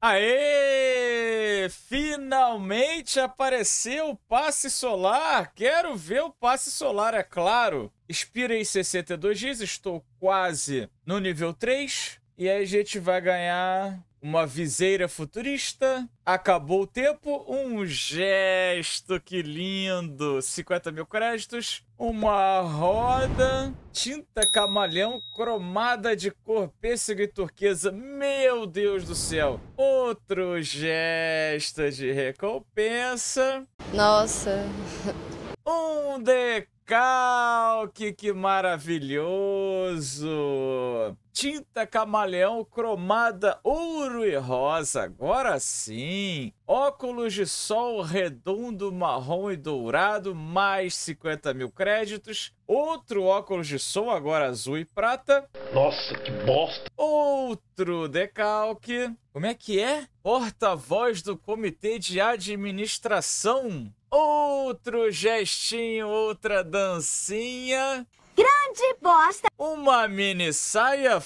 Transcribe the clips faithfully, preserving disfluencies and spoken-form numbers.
Aê! Finalmente apareceu o passe solar. Quero ver o passe solar, é claro. Expira em sessenta e dois dias, estou quase no nível três. E aí a gente vai ganhar uma viseira futurista. Acabou o tempo. Um gesto, que lindo. cinquenta mil créditos. Uma roda. Tinta camaleão cromada de cor pêssego e turquesa. Meu Deus do céu. Outro gesto de recompensa. Nossa. Um decalque, que maravilhoso. Tinta camaleão cromada ouro e rosa, agora sim. Óculos de sol redondo, marrom e dourado, mais cinquenta mil créditos. Outro óculos de sol, agora azul e prata. Nossa, que bosta. Outro decalque. Como é que é? Porta-voz do comitê de administração. Outro gestinho, outra dancinha. Grande bosta! Uma mini saia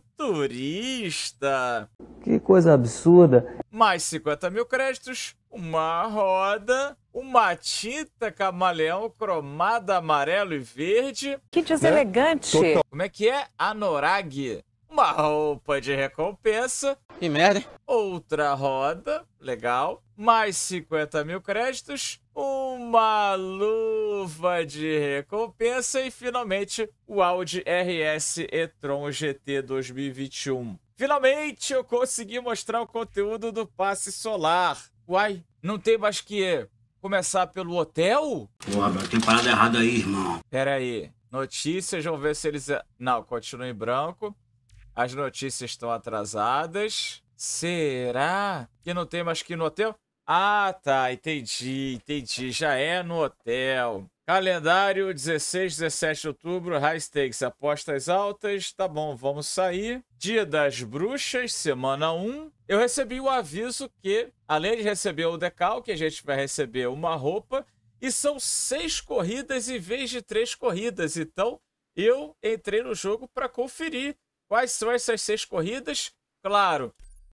futurista. Que coisa absurda. Mais cinquenta mil créditos. Uma roda. Uma tinta camaleão cromada amarelo e verde. Que deselegante. Né? Como é que é? Anorag. Uma roupa de recompensa. Que merda, hein? Outra roda. Legal. Mais cinquenta mil créditos. Uma luva de recompensa. E finalmente o Audi R S e-tron G T dois mil e vinte e um. Finalmente eu consegui mostrar o conteúdo do passe solar. Uai, não tem mais que começar pelo hotel? Porra, tem parada errada aí, irmão. Pera aí. Notícias, vamos ver se eles... Não, continua em branco. As notícias estão atrasadas. Será que não tem mais que ir no hotel? Ah, tá. Entendi, entendi. Já é no hotel. Calendário dezesseis, dezessete de outubro. High stakes, apostas altas. Tá bom, vamos sair. Dia das Bruxas, semana um. Eu recebi o aviso que, além de receber o decalque, a gente vai receber uma roupa. E são seis corridas em vez de três corridas. Então, eu entrei no jogo para conferir quais são essas seis corridas. Claro,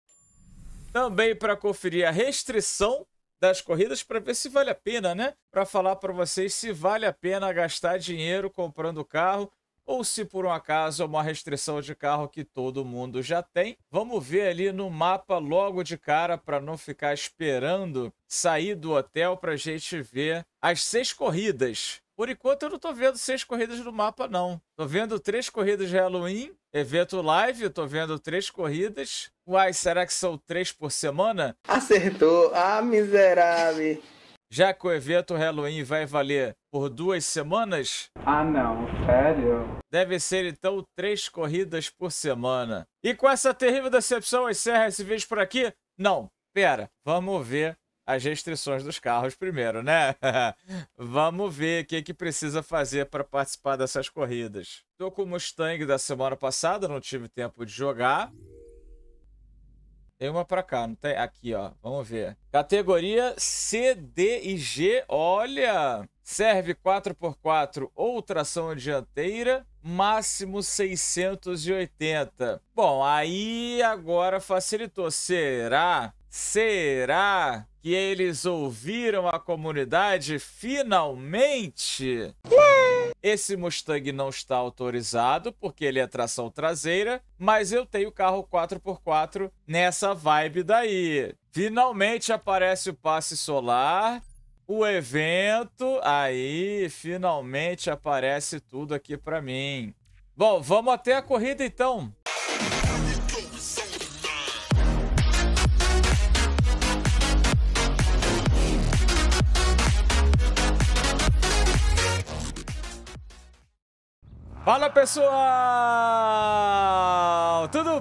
também para conferir a restrição das corridas, para ver se vale a pena, né? Para falar para vocês se vale a pena gastar dinheiro comprando carro ou se por um acaso é uma restrição de carro que todo mundo já tem. Vamos ver ali no mapa logo de cara para não ficar esperando sair do hotel para a gente ver as seis corridas. Por enquanto eu não tô vendo seis corridas no mapa, não. Tô vendo três corridas de Halloween, evento live, eu tô vendo três corridas. Uai, será que são três por semana? Acertou, ah, miserável. Já que o evento Halloween vai valer por duas semanas? Ah, não, sério? Deve ser, então, três corridas por semana. E com essa terrível decepção, eu encerro esse vídeo por aqui? Não, pera, vamos ver as restrições dos carros primeiro, né? Vamos ver o que, que precisa fazer para participar dessas corridas. Tô com o Mustang da semana passada, não tive tempo de jogar. Tem uma para cá, não tem? Aqui, ó. Vamos ver. Categoria C, D e G. Olha! Serve quatro por quatro ou tração dianteira, máximo seiscentos e oitenta. Bom, aí agora facilitou. Será? Será que eles ouviram a comunidade finalmente? Esse Mustang não está autorizado porque ele é tração traseira, mas eu tenho carro quatro por quatro nessa vibe daí. Finalmente aparece o passe solar, o evento, aí finalmente aparece tudo aqui para mim. Bom, vamos até a corrida então. Fala pessoal, tudo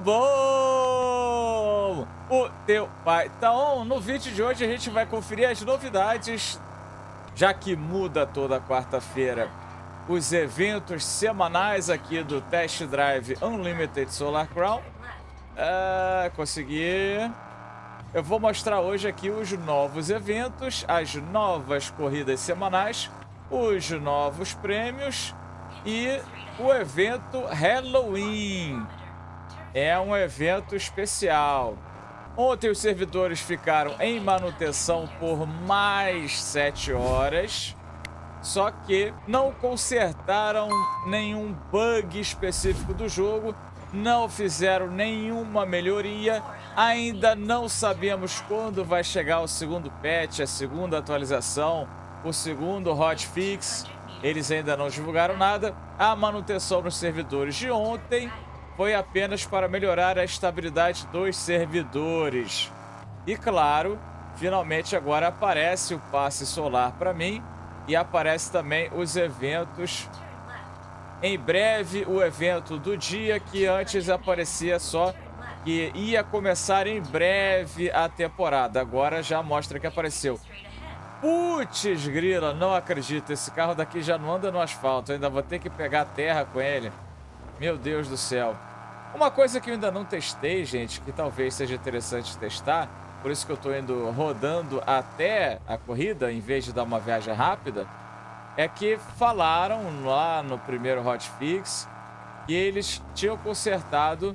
bom? O teu pai tá on. No vídeo de hoje a gente vai conferir as novidades, já que muda toda quarta-feira, os eventos semanais aqui do Test Drive Unlimited Solar Crown. Ah, consegui. Eu vou mostrar hoje aqui os novos eventos, as novas corridas semanais, os novos prêmios e o evento Halloween. É um evento especial. Ontem os servidores ficaram em manutenção por mais sete horas. Só que não consertaram nenhum bug específico do jogo. Não fizeram nenhuma melhoria. Ainda não sabemos quando vai chegar o segundo patch, a segunda atualização, o segundo hotfix. Eles ainda não divulgaram nada. A manutenção nos servidores de ontem foi apenas para melhorar a estabilidade dos servidores. E claro, finalmente agora aparece o passe solar para mim e aparece também os eventos. Em breve, o evento do dia, que antes aparecia só que ia começar em breve a temporada. Agora já mostra que apareceu. Putz, grila, não acredito. Esse carro daqui já não anda no asfalto. Eu ainda vou ter que pegar terra com ele. Meu Deus do céu. Uma coisa que eu ainda não testei, gente, que talvez seja interessante testar, por isso que eu tô indo rodando até a corrida, em vez de dar uma viagem rápida, é que falaram lá no primeiro hotfix que eles tinham consertado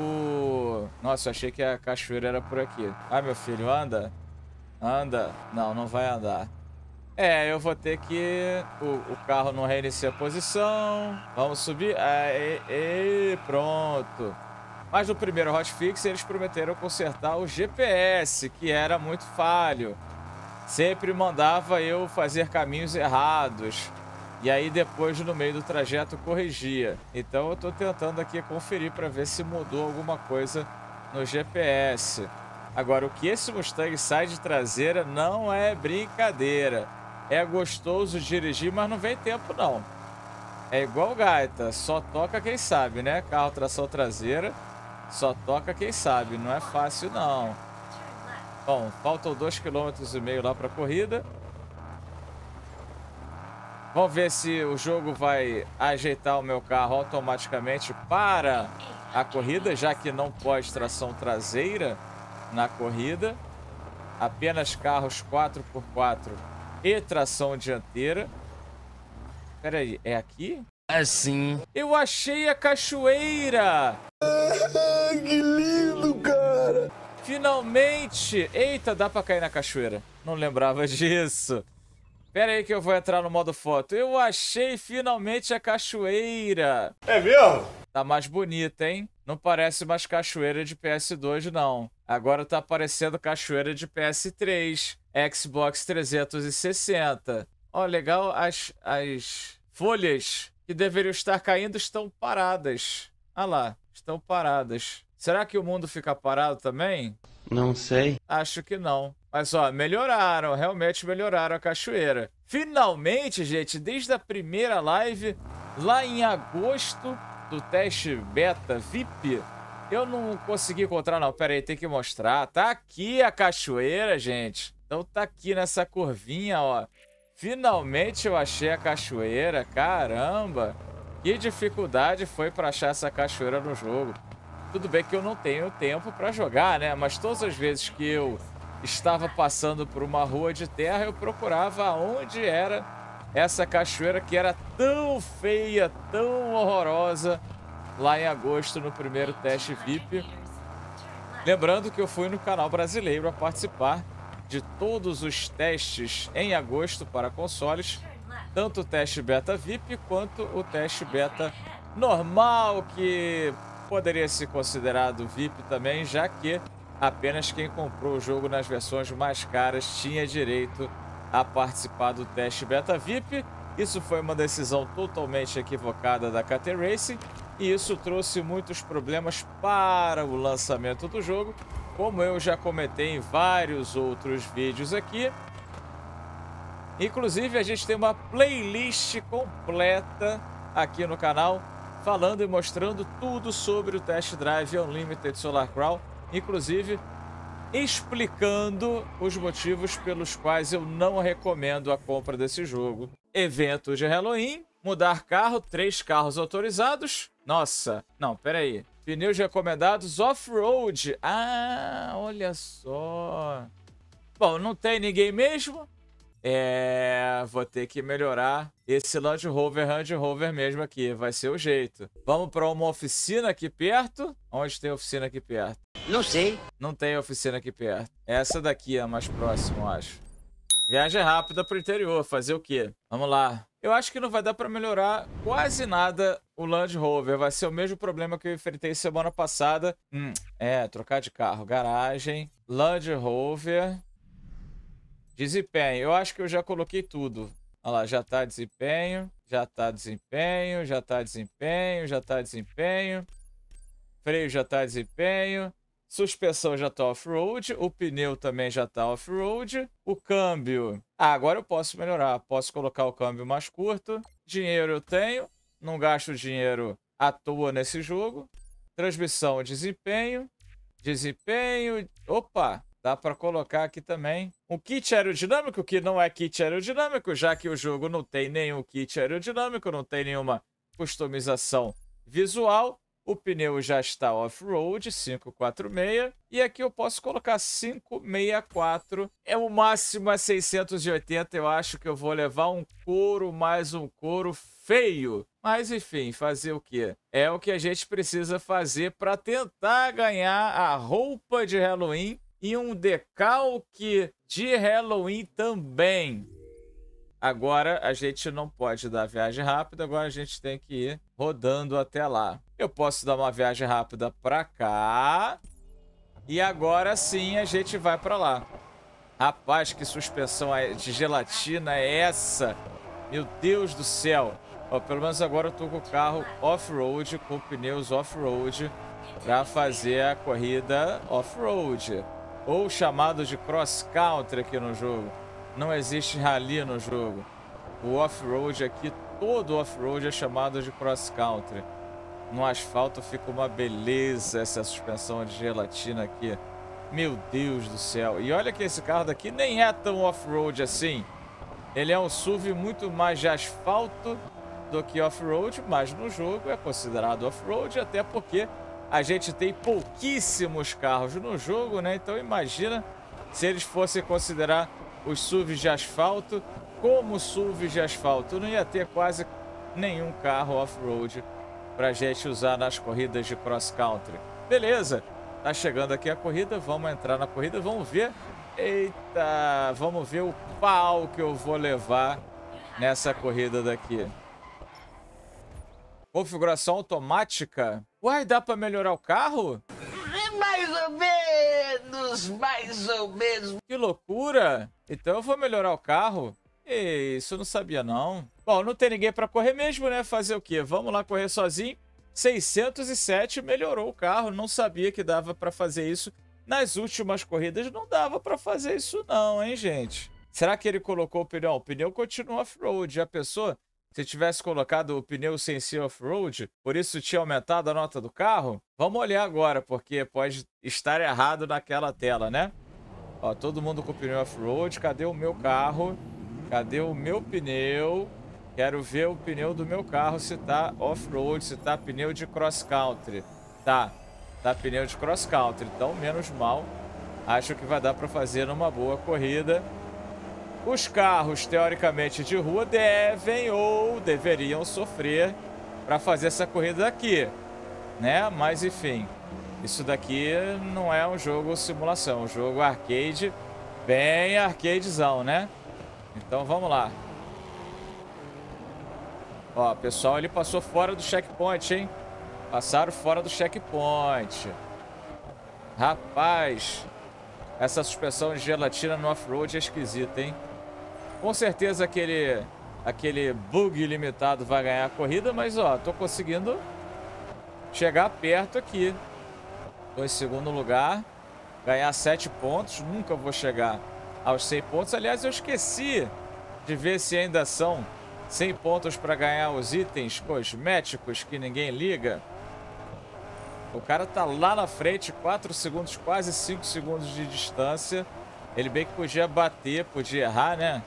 o... Nossa, eu achei que a cachoeira era por aqui. Ah, meu filho, anda. Anda. Não, não vai andar. É, eu vou ter que... O, o carro não reinicia a posição. Vamos subir. Aí, e pronto. Mas no primeiro hotfix eles prometeram consertar o G P S, que era muito falho. Sempre mandava eu fazer caminhos errados. E aí depois, no meio do trajeto, corrigia. Então eu tô tentando aqui conferir para ver se mudou alguma coisa no G P S. Agora, o que esse Mustang sai de traseira não é brincadeira. É gostoso dirigir, mas não vem tempo, não. É igual gaita, só toca quem sabe, né? Carro tração traseira, só toca quem sabe. Não é fácil, não. Bom, faltam dois quilômetros e meio lá para a corrida. Vamos ver se o jogo vai ajeitar o meu carro automaticamente para a corrida, já que não pode tração traseira na corrida. Apenas carros quatro por quatro e tração dianteira. Pera aí, é aqui? Assim. Eu achei a cachoeira! Que lindo, cara! Finalmente! Eita, dá pra cair na cachoeira. Não lembrava disso. Pera aí que eu vou entrar no modo foto. Eu achei finalmente a cachoeira. É mesmo? Tá mais bonita, hein? Não parece mais cachoeira de P S dois, não. Agora tá parecendo cachoeira de P S três, Xbox trezentos e sessenta. Ó, legal, as, as folhas que deveriam estar caindo estão paradas. Ah lá, estão paradas. Será que o mundo fica parado também? Não sei. Acho que não. Mas, ó, melhoraram, realmente melhoraram a cachoeira. Finalmente, gente, desde a primeira live, lá em agosto, do teste beta V I P, eu não consegui encontrar, não. Pera aí, tem que mostrar. Tá aqui a cachoeira, gente. Então tá aqui nessa curvinha, ó. Finalmente eu achei a cachoeira. Caramba! Que dificuldade foi pra achar essa cachoeira no jogo. Tudo bem que eu não tenho tempo pra jogar, né? Mas todas as vezes que eu estava passando por uma rua de terra, eu procurava onde era essa cachoeira que era tão feia, tão horrorosa, lá em agosto, no primeiro teste V I P. Lembrando que eu fui no canal brasileiro a participar de todos os testes em agosto para consoles, tanto o teste beta V I P quanto o teste beta normal, que poderia ser considerado V I P também, já que apenas quem comprou o jogo nas versões mais caras tinha direito a participar do teste beta V I P. Isso foi uma decisão totalmente equivocada da K T Racing e isso trouxe muitos problemas para o lançamento do jogo, como eu já comentei em vários outros vídeos aqui. Inclusive, a gente tem uma playlist completa aqui no canal, falando e mostrando tudo sobre o Test Drive Unlimited Solar Crawl, inclusive explicando os motivos pelos quais eu não recomendo a compra desse jogo. Evento de Halloween, mudar carro, três carros autorizados. Nossa, não, peraí. Pneus recomendados off-road. Ah, olha só. Bom, não tem ninguém mesmo. É... Vou ter que melhorar esse Land Rover, Land Rover mesmo aqui. Vai ser o jeito. Vamos para uma oficina aqui perto. Onde tem oficina aqui perto? Não sei. Não tem oficina aqui perto. Essa daqui é a mais próxima, eu acho. Viagem rápida pro interior. Fazer o quê? Vamos lá. Eu acho que não vai dar para melhorar quase nada o Land Rover. Vai ser o mesmo problema que eu enfrentei semana passada. Hum, é, trocar de carro. Garagem. Land Rover. Desempenho. Eu acho que eu já coloquei tudo. Olha lá, já tá desempenho. Já tá desempenho. Já tá desempenho. Já tá desempenho. Freio já tá desempenho. Suspensão já tá off-road. O pneu também já tá off-road. O câmbio. Ah, agora eu posso melhorar. Posso colocar o câmbio mais curto. Dinheiro eu tenho. Não gasto dinheiro à toa nesse jogo. Transmissão, desempenho. Desempenho. Opa! Dá para colocar aqui também um kit aerodinâmico, que não é kit aerodinâmico, já que o jogo não tem nenhum kit aerodinâmico, não tem nenhuma customização visual. O pneu já está off-road, quinhentos e quarenta e seis. E aqui eu posso colocar quinhentos e sessenta e quatro. É o máximo a seiscentos e oitenta. Eu acho que eu vou levar um couro, mais um couro feio. Mas enfim, fazer o quê? É o que a gente precisa fazer para tentar ganhar a roupa de Halloween e um decalque de Halloween também. Agora a gente não pode dar viagem rápida, agora a gente tem que ir rodando até lá. Eu posso dar uma viagem rápida pra cá. E agora sim a gente vai pra lá. Rapaz, que suspensão de gelatina é essa? Meu Deus do céu. Ó, pelo menos agora eu tô com o carro off-road, com pneus off-road, pra fazer a corrida off-road. Ou chamado de cross-country aqui no jogo. Não existe rally no jogo. O off-road aqui, todo off-road é chamado de cross-country. No asfalto fica uma beleza essa suspensão de gelatina aqui. Meu Deus do céu. E olha que esse carro daqui nem é tão off-road assim. Ele é um S U V muito mais de asfalto do que off-road, mas no jogo é considerado off-road, até porque a gente tem pouquíssimos carros no jogo, né? Então imagina se eles fossem considerar os S U Vs de asfalto como S U Vs de asfalto. Não ia ter quase nenhum carro off-road pra gente usar nas corridas de cross-country. Beleza, tá chegando aqui a corrida, vamos entrar na corrida, vamos ver. Eita, vamos ver o pau que eu vou levar nessa corrida daqui. Configuração automática. Uai, dá pra melhorar o carro? Mais ou menos, mais ou menos. Que loucura! Então eu vou melhorar o carro? E isso eu não sabia não. Bom, não tem ninguém pra correr mesmo, né? Fazer o quê? Vamos lá correr sozinho. seiscentos e sete melhorou o carro. Não sabia que dava pra fazer isso. Nas últimas corridas não dava pra fazer isso não, hein, gente? Será que ele colocou o pneu? O pneu continua off-road. Já pensou? Se tivesse colocado o pneu sem ser off-road, por isso tinha aumentado a nota do carro? Vamos olhar agora, porque pode estar errado naquela tela, né? Ó, todo mundo com pneu off-road. Cadê o meu carro? Cadê o meu pneu? Quero ver o pneu do meu carro se tá off-road, se tá pneu de cross-country. Tá, tá pneu de cross-country, então menos mal. Acho que vai dar para fazer numa boa corrida. Os carros, teoricamente, de rua devem ou deveriam sofrer para fazer essa corrida aqui, né? Mas, enfim, isso daqui não é um jogo simulação, é um jogo arcade, bem arcadezão, né? Então, vamos lá. Ó, pessoal, ele passou fora do checkpoint, hein? Passaram fora do checkpoint. Rapaz, essa suspensão de gelatina no off-road é esquisita, hein? Com certeza aquele, aquele bug limitado vai ganhar a corrida, mas ó, tô conseguindo chegar perto aqui. Tô em segundo lugar, ganhar sete pontos, nunca vou chegar aos cem pontos. Aliás, eu esqueci de ver se ainda são cem pontos para ganhar os itens cosméticos que ninguém liga. O cara tá lá na frente, quatro segundos, quase cinco segundos de distância. Ele bem que podia bater, podia errar, né?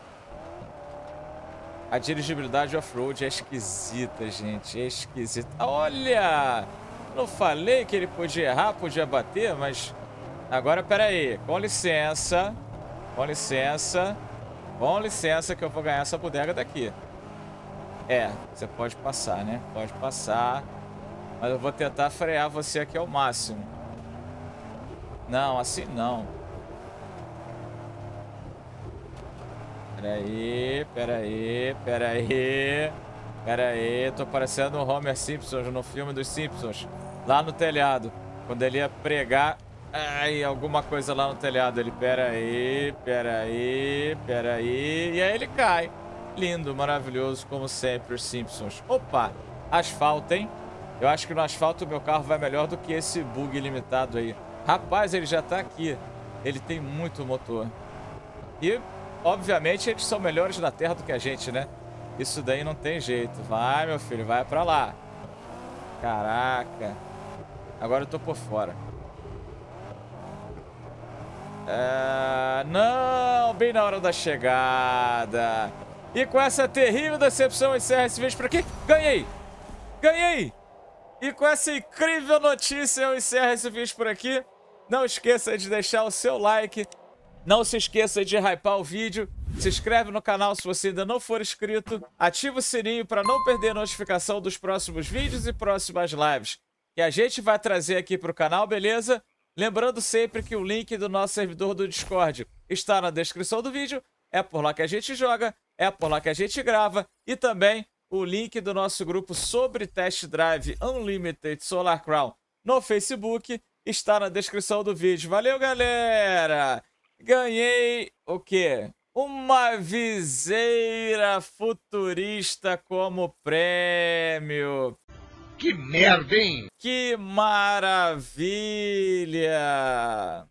A dirigibilidade off-road é esquisita, gente. É esquisita. Olha! Não falei que ele podia errar, podia bater, mas... Agora, pera aí. Com licença. Com licença. Com licença que eu vou ganhar essa bodega daqui. É, você pode passar, né? Pode passar. Mas eu vou tentar frear você aqui ao máximo. Não, assim não. Peraí, peraí, peraí. Peraí, tô parecendo o Homer Simpson no filme dos Simpsons. Lá no telhado. Quando ele ia pregar... Ai, alguma coisa lá no telhado. Ele, peraí, peraí, peraí. E aí ele cai. Lindo, maravilhoso, como sempre, os Simpsons. Opa, asfalto, hein? Eu acho que no asfalto o meu carro vai melhor do que esse bug limitado aí. Rapaz, ele já tá aqui. Ele tem muito motor. E, obviamente, eles são melhores na terra do que a gente, né? Isso daí não tem jeito. Vai, meu filho, vai pra lá. Caraca. Agora eu tô por fora. É... Não, bem na hora da chegada. E com essa terrível decepção, encerra esse vídeo por aqui. Ganhei! Ganhei! E com essa incrível notícia, eu encerro esse vídeo por aqui. Não esqueça de deixar o seu like. Não se esqueça de hypar o vídeo. Se inscreve no canal se você ainda não for inscrito. Ativa o sininho para não perder a notificação dos próximos vídeos e próximas lives que a gente vai trazer aqui para o canal, beleza? Lembrando sempre que o link do nosso servidor do Discord está na descrição do vídeo. É por lá que a gente joga, é por lá que a gente grava. E também o link do nosso grupo sobre Test Drive Unlimited Solar Crown no Facebook está na descrição do vídeo. Valeu, galera! Ganhei o quê? Uma viseira futurista como prêmio. Que merda, hein? Que maravilha!